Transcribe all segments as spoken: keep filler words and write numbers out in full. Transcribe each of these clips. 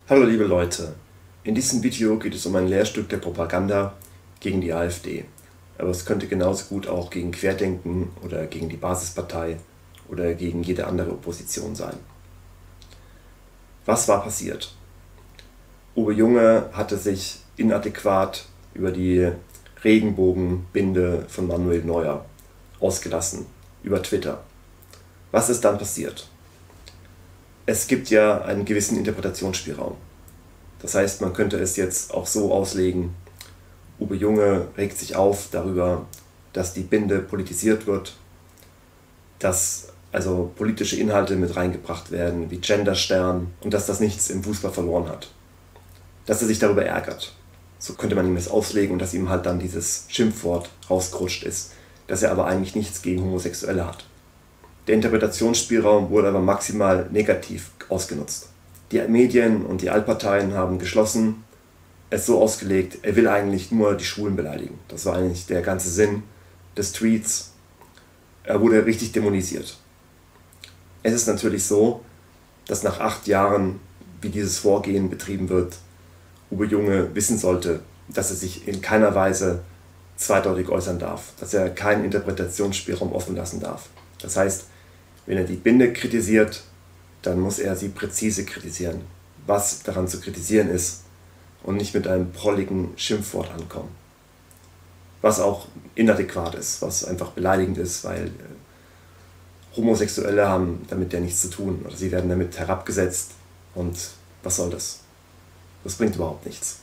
Hallo liebe Leute, in diesem Video geht es um ein Lehrstück der Propaganda gegen die AfD. Aber es könnte genauso gut auch gegen Querdenken oder gegen die Basispartei oder gegen jede andere Opposition sein. Was war passiert? Uwe Junge hatte sich inadäquat über die Regenbogenbinde von Manuel Neuer ausgelassen, über Twitter. Was ist dann passiert? Es gibt ja einen gewissen Interpretationsspielraum. Das heißt, man könnte es jetzt auch so auslegen, Uwe Junge regt sich auf darüber, dass die Binde politisiert wird, dass also politische Inhalte mit reingebracht werden, wie Genderstern, und dass das nichts im Fußball verloren hat. Dass er sich darüber ärgert. So könnte man ihm das auslegen, und dass ihm halt dann dieses Schimpfwort rausgerutscht ist, dass er aber eigentlich nichts gegen Homosexuelle hat. Der Interpretationsspielraum wurde aber maximal negativ ausgenutzt. Die Medien und die Altparteien haben geschlossen, es so ausgelegt, er will eigentlich nur die Schwulen beleidigen. Das war eigentlich der ganze Sinn des Tweets. Er wurde richtig dämonisiert. Es ist natürlich so, dass nach acht Jahren, wie dieses Vorgehen betrieben wird, Uwe Junge wissen sollte, dass er sich in keiner Weise zweideutig äußern darf, dass er keinen Interpretationsspielraum offen lassen darf. Das heißt, wenn er die Binde kritisiert, dann muss er sie präzise kritisieren, was daran zu kritisieren ist, und nicht mit einem prolligen Schimpfwort ankommen. Was auch inadäquat ist, was einfach beleidigend ist, weil äh, Homosexuelle haben damit ja nichts zu tun, oder sie werden damit herabgesetzt, und was soll das? Das bringt überhaupt nichts.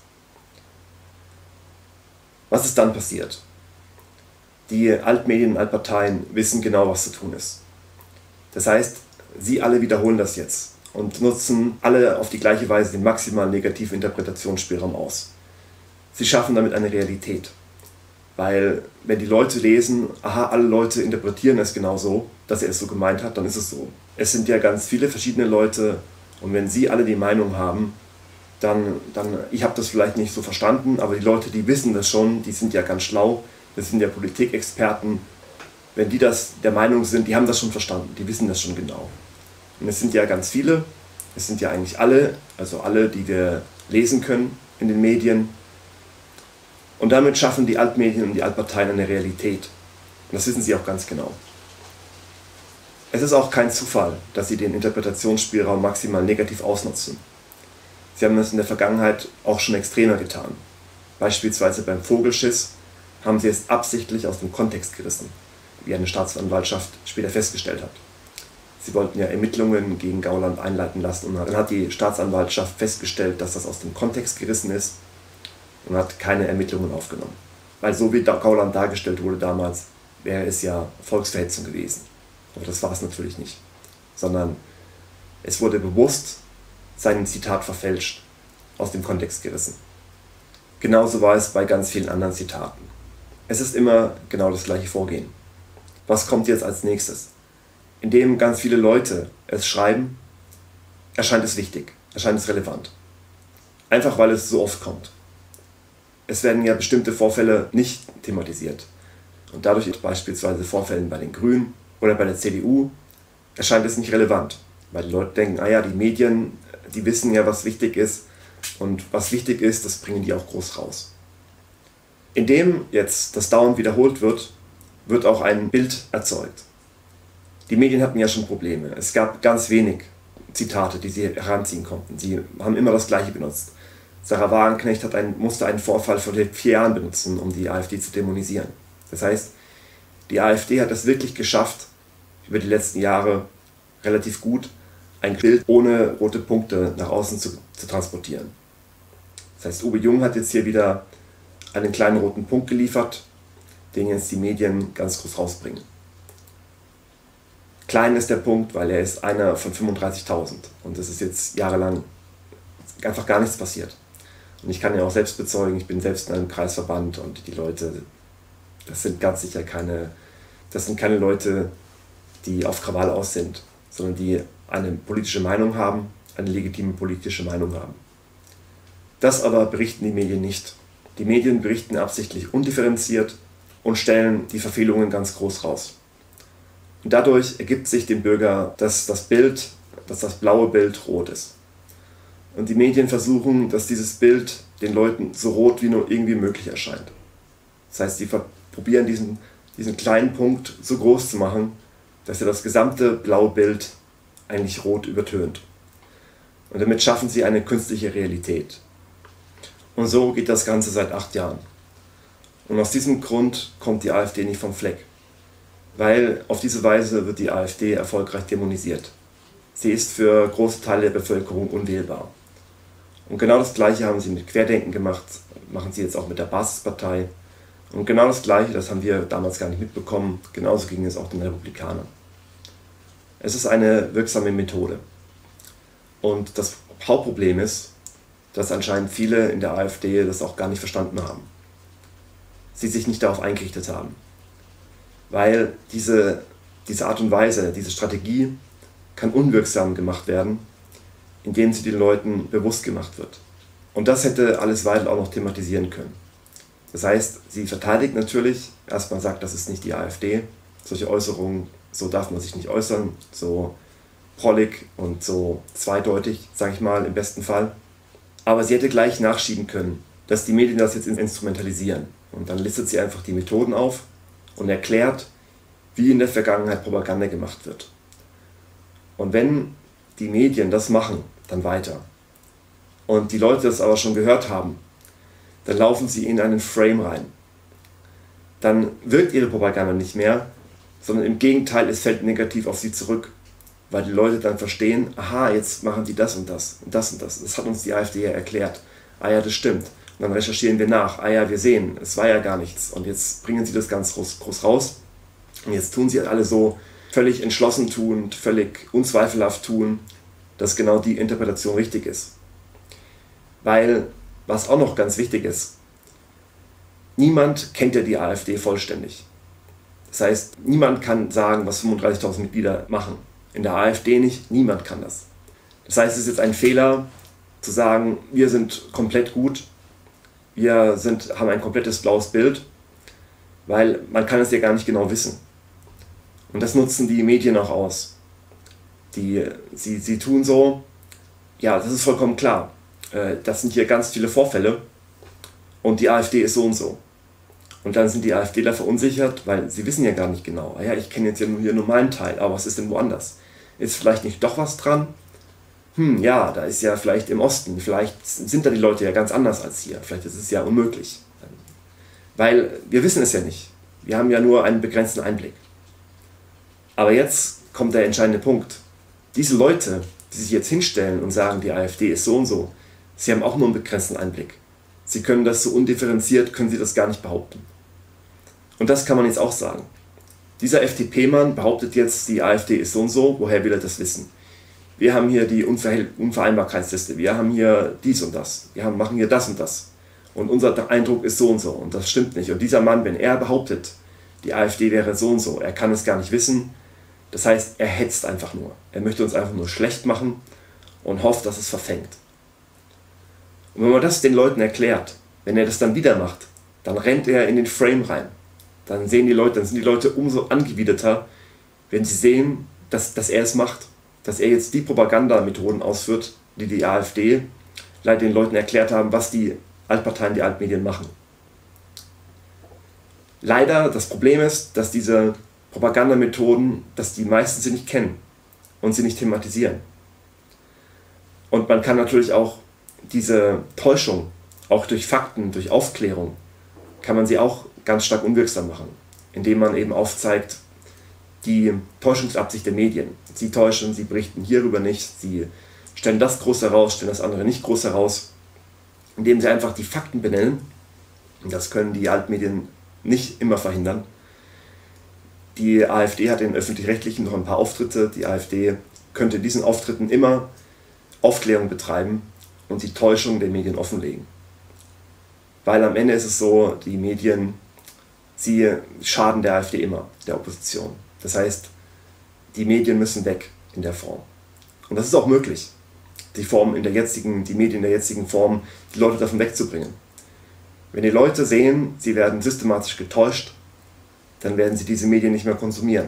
Was ist dann passiert? Die Altmedien und Altparteien wissen genau, was zu tun ist. Das heißt, sie alle wiederholen das jetzt und nutzen alle auf die gleiche Weise den maximalen negativen Interpretationsspielraum aus. Sie schaffen damit eine Realität. Weil wenn die Leute lesen, aha, alle Leute interpretieren es genau so, dass er es so gemeint hat, dann ist es so. Es sind ja ganz viele verschiedene Leute, und wenn sie alle die Meinung haben, dann, dann ich habe das vielleicht nicht so verstanden, aber die Leute, die wissen das schon, die sind ja ganz schlau, das sind ja Politikexperten. Wenn die das der Meinung sind, die haben das schon verstanden, die wissen das schon genau. Und es sind ja ganz viele, es sind ja eigentlich alle, also alle, die wir lesen können in den Medien. Und damit schaffen die Altmedien und die Altparteien eine Realität. Und das wissen sie auch ganz genau. Es ist auch kein Zufall, dass sie den Interpretationsspielraum maximal negativ ausnutzen. Sie haben das in der Vergangenheit auch schon extremer getan. Beispielsweise beim Vogelschiss haben sie es absichtlich aus dem Kontext gerissen, wie eine Staatsanwaltschaft später festgestellt hat. Sie wollten ja Ermittlungen gegen Gauland einleiten lassen, und dann hat die Staatsanwaltschaft festgestellt, dass das aus dem Kontext gerissen ist, und hat keine Ermittlungen aufgenommen. Weil so wie Gauland dargestellt wurde damals, wäre es ja Volksverhetzung gewesen. Aber das war es natürlich nicht. Sondern es wurde bewusst sein Zitat verfälscht, aus dem Kontext gerissen. Genauso war es bei ganz vielen anderen Zitaten. Es ist immer genau das gleiche Vorgehen. Was kommt jetzt als nächstes? Indem ganz viele Leute es schreiben, erscheint es wichtig, erscheint es relevant. Einfach weil es so oft kommt. Es werden ja bestimmte Vorfälle nicht thematisiert. Und dadurch, beispielsweise Vorfällen bei den Grünen oder bei der C D U, erscheint es nicht relevant. Weil die Leute denken, ah ja, die Medien, die wissen ja, was wichtig ist. Und was wichtig ist, das bringen die auch groß raus. Indem jetzt das dauernd wiederholt wird, wird auch ein Bild erzeugt. Die Medien hatten ja schon Probleme. Es gab ganz wenig Zitate, die sie heranziehen konnten. Sie haben immer das Gleiche benutzt. Sarah Wagenknecht hat einen, musste einen Vorfall von vier Jahren benutzen, um die AfD zu dämonisieren. Das heißt, die AfD hat es wirklich geschafft, über die letzten Jahre relativ gut ein Bild ohne rote Punkte nach außen zu, zu transportieren. Das heißt, Uwe Jung hat jetzt hier wieder einen kleinen roten Punkt geliefert, den jetzt die Medien ganz groß rausbringen. Klein ist der Punkt, weil er ist einer von fünfunddreißigtausend, und es ist jetzt jahrelang einfach gar nichts passiert. Und ich kann ja auch selbst bezeugen, ich bin selbst in einem Kreisverband, und die Leute, das sind ganz sicher keine, das sind keine Leute, die auf Krawall aus sind, sondern die eine politische Meinung haben, eine legitime politische Meinung haben. Das aber berichten die Medien nicht. Die Medien berichten absichtlich undifferenziert und stellen die Verfehlungen ganz groß raus. Und dadurch ergibt sich dem Bürger, dass das Bild, dass das blaue Bild rot ist. Und die Medien versuchen, dass dieses Bild den Leuten so rot wie nur irgendwie möglich erscheint. Das heißt, sie probieren diesen, diesen kleinen Punkt so groß zu machen, dass er das gesamte blaue Bild eigentlich rot übertönt. Und damit schaffen sie eine künstliche Realität. Und so geht das Ganze seit acht Jahren. Und aus diesem Grund kommt die AfD nicht vom Fleck. Weil auf diese Weise wird die AfD erfolgreich dämonisiert. Sie ist für große Teile der Bevölkerung unwählbar. Und genau das Gleiche haben sie mit Querdenken gemacht, machen sie jetzt auch mit der Basispartei. Und genau das Gleiche, das haben wir damals gar nicht mitbekommen, genauso ging es auch den Republikanern. Es ist eine wirksame Methode. Und das Hauptproblem ist, dass anscheinend viele in der AfD das auch gar nicht verstanden haben. Sie sich nicht darauf eingerichtet haben. Weil diese, diese Art und Weise, diese Strategie kann unwirksam gemacht werden, indem sie den Leuten bewusst gemacht wird. Und das hätte Alice Weidel auch noch thematisieren können. Das heißt, sie verteidigt natürlich, erstmal sagt, das ist nicht die AfD. Solche Äußerungen, so darf man sich nicht äußern, so prollig und so zweideutig, sage ich mal, im besten Fall. Aber sie hätte gleich nachschieben können, dass die Medien das jetzt instrumentalisieren. Und dann listet sie einfach die Methoden auf und erklärt, wie in der Vergangenheit Propaganda gemacht wird. Und wenn die Medien das machen, dann weiter. Und die Leute das aber schon gehört haben, dann laufen sie in einen Frame rein. Dann wirkt ihre Propaganda nicht mehr, sondern im Gegenteil, es fällt negativ auf sie zurück. Weil die Leute dann verstehen, aha, jetzt machen die das und das und das und das. Das hat uns die AfD ja erklärt. Ah ja, das stimmt. Und dann recherchieren wir nach. Ah ja, wir sehen, es war ja gar nichts. Und jetzt bringen sie das ganz groß, groß raus. Und jetzt tun sie alle so völlig entschlossen tun, völlig unzweifelhaft tun, dass genau die Interpretation richtig ist. Weil, was auch noch ganz wichtig ist, niemand kennt ja die AfD vollständig. Das heißt, niemand kann sagen, was fünfunddreißigtausend Mitglieder machen. In der AfD nicht, niemand kann das. Das heißt, es ist jetzt ein Fehler zu sagen, wir sind komplett gut, wir sind, haben ein komplettes blaues Bild, weil man kann es ja gar nicht genau wissen. Und das nutzen die Medien auch aus. Die, sie, sie tun so, ja, das ist vollkommen klar, äh, das sind hier ganz viele Vorfälle und die AfD ist so und so. Und dann sind die AfDler verunsichert, weil sie wissen ja gar nicht genau, ah ja, ich kenne jetzt ja nur hier nur meinen Teil, aber was ist denn woanders? Ist vielleicht nicht doch was dran? Hm, ja, da ist ja vielleicht im Osten, vielleicht sind da die Leute ja ganz anders als hier, vielleicht ist es ja unmöglich. Weil wir wissen es ja nicht, wir haben ja nur einen begrenzten Einblick. Aber jetzt kommt der entscheidende Punkt. Diese Leute, die sich jetzt hinstellen und sagen, die AfD ist so und so, sie haben auch nur einen begrenzten Einblick. Sie können das so undifferenziert, können sie das gar nicht behaupten. Und das kann man jetzt auch sagen. Dieser F D P-Mann behauptet jetzt, die AfD ist so und so, woher will er das wissen? Wir haben hier die Unver- Unvereinbarkeitsliste, wir haben hier dies und das, wir haben, machen hier das und das. Und unser Eindruck ist so und so und das stimmt nicht. Und dieser Mann, wenn er behauptet, die AfD wäre so und so, er kann es gar nicht wissen, das heißt, er hetzt einfach nur. Er möchte uns einfach nur schlecht machen und hofft, dass es verfängt. Und wenn man das den Leuten erklärt, wenn er das dann wieder macht, dann rennt er in den Frame rein. Dann sehen die Leute, dann sind die Leute umso angewiderter, wenn sie sehen, dass, dass er es macht, dass er jetzt die Propagandamethoden ausführt, die die AfD leider den Leuten erklärt haben, was die Altparteien, die Altmedien machen. Leider, das Problem ist, dass diese Propagandamethoden, dass die meisten sie nicht kennen und sie nicht thematisieren. Und man kann natürlich auch diese Täuschung, auch durch Fakten, durch Aufklärung, kann man sie auch ganz stark unwirksam machen, indem man eben aufzeigt, die Täuschungsabsicht der Medien. Sie täuschen, sie berichten hierüber nicht, sie stellen das groß heraus, stellen das andere nicht groß heraus, indem sie einfach die Fakten benennen. Und das können die Altmedien nicht immer verhindern. Die AfD hat in Öffentlich-Rechtlichen noch ein paar Auftritte. Die AfD könnte in diesen Auftritten immer Aufklärung betreiben und die Täuschung der Medien offenlegen. Weil am Ende ist es so, die Medien, sie schaden der AfD immer, der Opposition. Das heißt, die Medien müssen weg in der Form. Und das ist auch möglich, die Form in der jetzigen, die Medien in der jetzigen Form, die Leute davon wegzubringen. Wenn die Leute sehen, sie werden systematisch getäuscht, dann werden sie diese Medien nicht mehr konsumieren.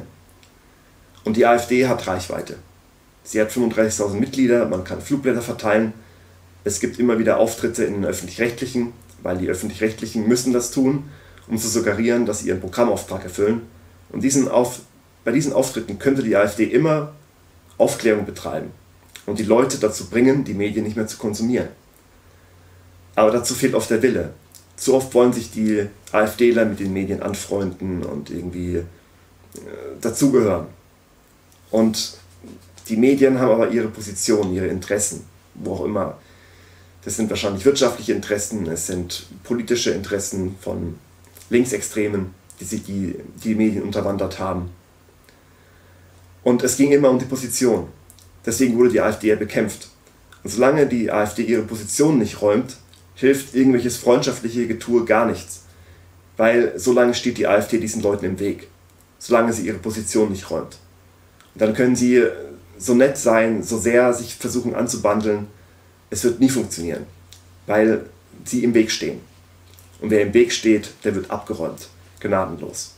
Und die AfD hat Reichweite. Sie hat fünfunddreißigtausend Mitglieder, man kann Flugblätter verteilen, Es gibt immer wieder Auftritte in den Öffentlich-Rechtlichen, weil die Öffentlich-Rechtlichen müssen das tun, um zu suggerieren, dass sie ihren Programmauftrag erfüllen. Und diesen Auf, bei diesen Auftritten könnte die AfD immer Aufklärung betreiben und die Leute dazu bringen, die Medien nicht mehr zu konsumieren. Aber dazu fehlt oft der Wille. Zu oft wollen sich die AfDler mit den Medien anfreunden und irgendwie äh, dazugehören. Und die Medien haben aber ihre Position, ihre Interessen, wo auch immer. Das sind wahrscheinlich wirtschaftliche Interessen, es sind politische Interessen von Linksextremen, die sich die, die Medien unterwandert haben. Und es ging immer um die Position. Deswegen wurde die AfD ja bekämpft. Und solange die AfD ihre Position nicht räumt, hilft irgendwelches freundschaftliche Getue gar nichts. Weil solange steht die AfD diesen Leuten im Weg. Solange sie ihre Position nicht räumt. Und dann können sie so nett sein, so sehr sich versuchen anzubandeln. Es wird nie funktionieren. Weil sie im Weg stehen. Und wer im Weg steht, der wird abgeräumt. Gnadenlos.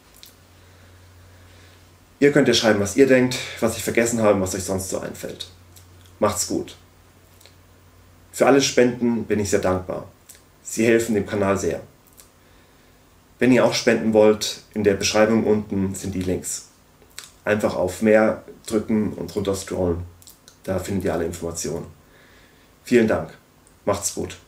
Ihr könnt ja schreiben, was ihr denkt, was ich vergessen habe, was euch sonst so einfällt. Macht's gut. Für alle Spenden bin ich sehr dankbar. Sie helfen dem Kanal sehr. Wenn ihr auch spenden wollt, in der Beschreibung unten sind die Links. Einfach auf Mehr drücken und runter scrollen. Da findet ihr alle Informationen. Vielen Dank. Macht's gut.